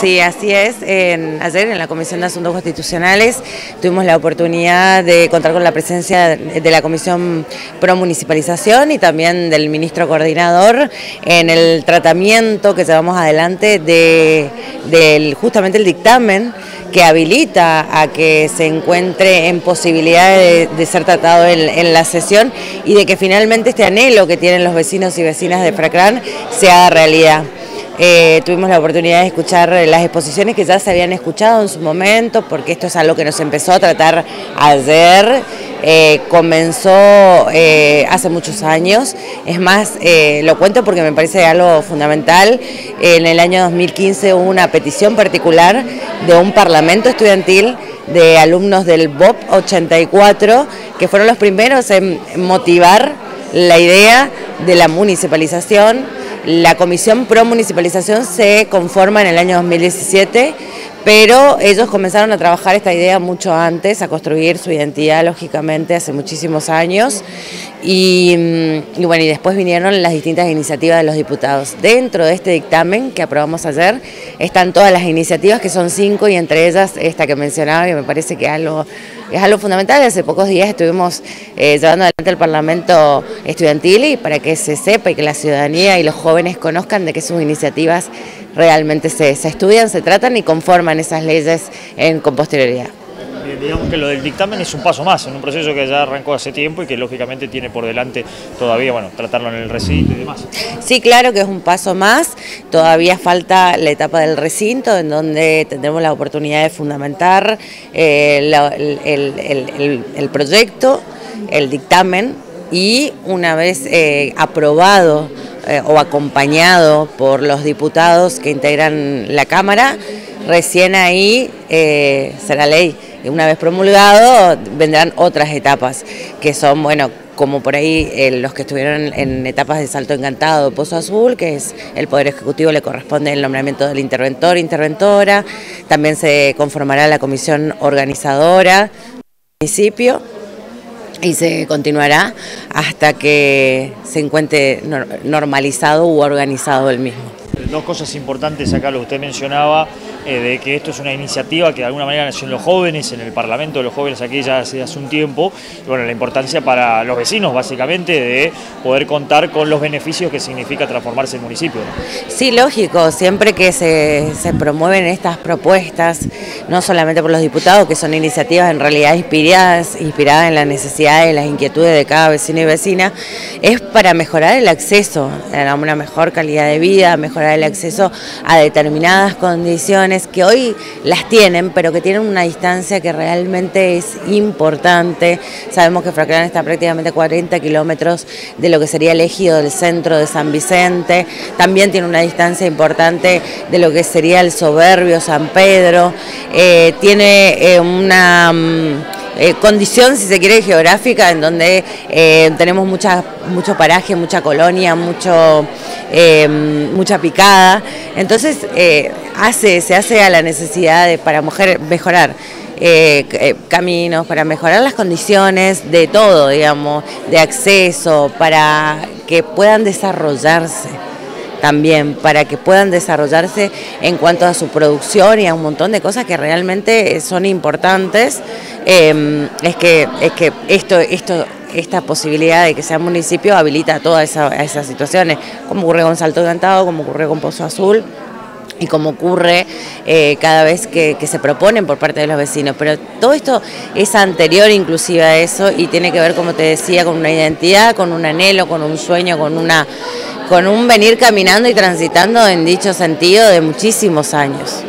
Sí, así es. Ayer en la Comisión de Asuntos Constitucionales tuvimos la oportunidad de contar con la presencia de la Comisión Pro Municipalización y también del ministro coordinador en el tratamiento que llevamos adelante de justamente el dictamen que habilita a que se encuentre en posibilidad de ser tratado en la sesión y de que finalmente este anhelo que tienen los vecinos y vecinas de Fracrán se haga realidad. Tuvimos la oportunidad de escuchar las exposiciones que ya se habían escuchado en su momento, porque esto es algo que nos empezó a tratar ayer, comenzó hace muchos años. Es más, lo cuento porque me parece algo fundamental. En el año 2015 hubo una petición particular de un parlamento estudiantil de alumnos del BOP 84, que fueron los primeros en motivar la idea de la municipalización. La Comisión Pro Municipalización se conforma en el año 2017, pero ellos comenzaron a trabajar esta idea mucho antes, a construir su identidad, lógicamente, hace muchísimos años. Y bueno, y después vinieron las distintas iniciativas de los diputados. Dentro de este dictamen que aprobamos ayer están todas las iniciativas, que son 5, y entre ellas esta que mencionaba, que me parece que es algo fundamental. Hace pocos días estuvimos llevando adelante el Parlamento Estudiantil, y para que se sepa y que la ciudadanía y los jóvenes conozcan de que sus iniciativas realmente se estudian, se tratan y conforman esas leyes con posterioridad. Digamos que lo del dictamen es un paso más en un proceso que ya arrancó hace tiempo y que lógicamente tiene por delante todavía, bueno, tratarlo en el recinto y demás. Sí, claro que es un paso más. Todavía falta la etapa del recinto, en donde tendremos la oportunidad de fundamentar el proyecto, el dictamen, y una vez aprobado o acompañado por los diputados que integran la Cámara, recién ahí será ley. Y una vez promulgado vendrán otras etapas, que son, bueno, como por ahí los que estuvieron en etapas de Salto Encantado, Pozo Azul, que es el Poder Ejecutivo, le corresponde el nombramiento del interventor, interventora. También se conformará la comisión organizadora del municipio y se continuará hasta que se encuentre normalizado u organizado el mismo. Dos cosas importantes acá, lo que usted mencionaba, de que esto es una iniciativa que de alguna manera nació en los jóvenes, en el Parlamento de los Jóvenes aquí ya hace un tiempo, y bueno, la importancia para los vecinos básicamente de poder contar con los beneficios que significa transformarse el municipio, ¿no? Sí, lógico, siempre que se promueven estas propuestas, no solamente por los diputados, que son iniciativas en realidad inspiradas en las necesidades, las inquietudes de cada vecino y vecina, es para mejorar el acceso a una mejor calidad de vida, mejorar el acceso a determinadas condiciones que hoy las tienen, pero que tienen una distancia que realmente es importante. Sabemos que Fracrán está prácticamente 40 kilómetros de lo que sería el ejido del centro de San Vicente, también tiene una distancia importante de lo que sería el soberbio San Pedro, tiene una condición, si se quiere, geográfica, en donde tenemos mucho paraje, mucha colonia, mucha picada. Entonces se hace a la necesidad para mejorar caminos, para mejorar las condiciones de todo, digamos, de acceso, para que puedan desarrollarse. También para que puedan desarrollarse en cuanto a su producción y a un montón de cosas que realmente son importantes. Es que esta posibilidad de que sea municipio habilita todas esas situaciones, como ocurre con Salto Encantado, como ocurre con Pozo Azul, y como ocurre cada vez que se proponen por parte de los vecinos. Pero todo esto es anterior inclusive a eso, y tiene que ver, como te decía, con una identidad, con un anhelo, con un sueño, con un venir caminando y transitando en dicho sentido de muchísimos años.